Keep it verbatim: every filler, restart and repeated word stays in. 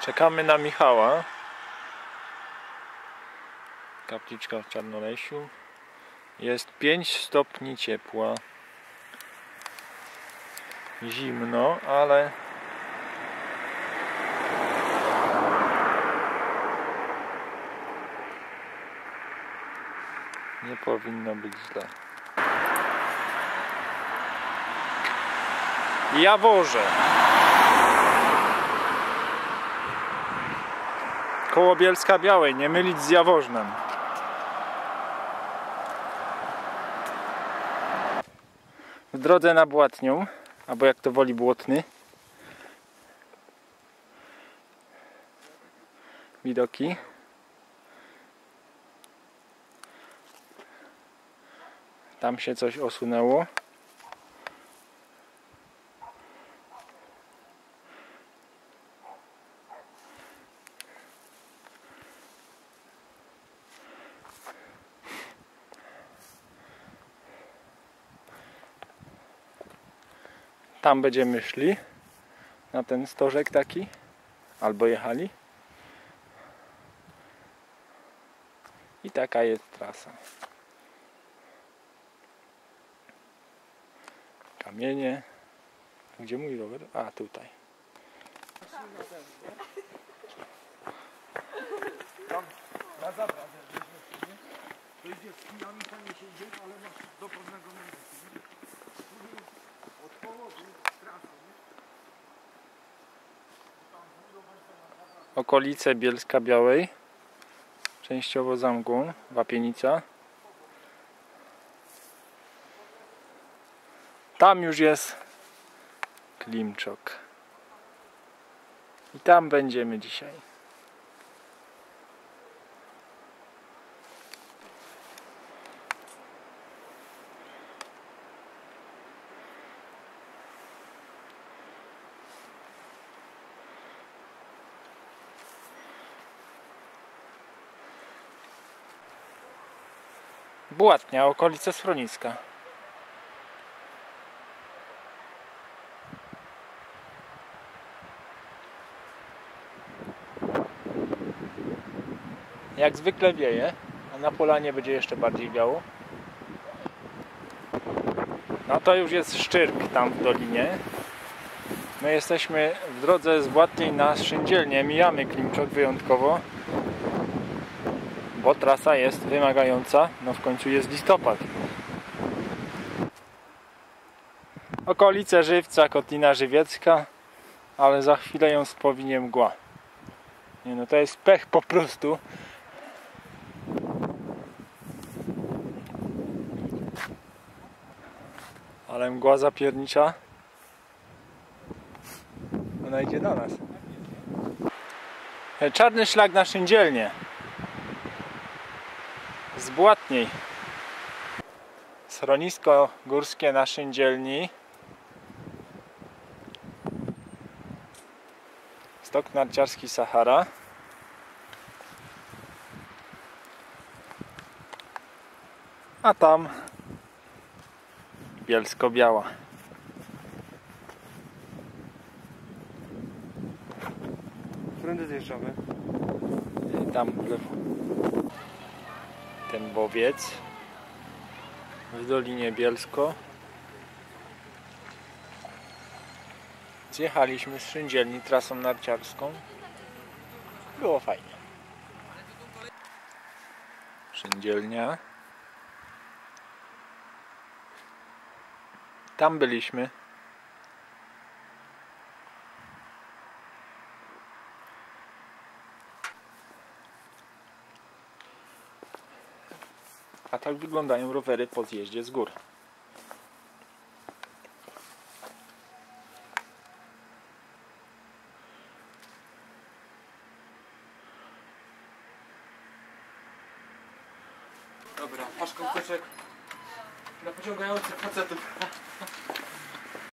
Czekamy na Michała. Kapliczka w Czarnolesiu. Jest pięć stopni ciepła. Zimno, ale nie powinno być źle. Jaworze. Koło Bielska Białej, nie mylić z Jaworznem. W drodze na Błatnią, albo jak to woli Błotny. Widoki. Tam się coś osunęło. Tam będziemy szli na ten stożek taki, albo jechali. I taka jest trasa. Kamienie. Gdzie mój rower? A, tutaj. Tam na zabrać, to idzie z kijami, to nie się idzie, ale masz do pewnego momentu. Od połowy trasy. Okolice Bielska Białej. Częściowo Zamgłą, Łapienica. Tam już jest Klimczok. I tam będziemy dzisiaj. Błatnia, okolice schroniska. Jak zwykle wieje, a na polanie będzie jeszcze bardziej wiało. No to już jest Szczyrk tam w dolinie. My jesteśmy w drodze z Błatniej na Szyndzielnię. Mijamy Klimczok wyjątkowo, bo trasa jest wymagająca. No w końcu jest listopad. Okolice Żywca, Kotlina Żywiecka, ale za chwilę ją spowinie mgła. Nie no, to jest pech po prostu. Ale mgła zapiernicza. Ona idzie do nas. Czarny szlak na Szyndzielnię. Z Błatniej. Schronisko górskie na Szyndzielni. Stok narciarski Sahara. A tam Bielsko-Biała. Którędy zjeżdżamy? Tam w lewo. Ten bowiec w Dolinie Bielsko. Zjechaliśmy z Szyndzielni trasą narciarską. Było fajnie. Szyndzielnia. Tam byliśmy. A tak wyglądają rowery po zjeździe z gór. Dobra, masz kołczek dla pociągających facetów.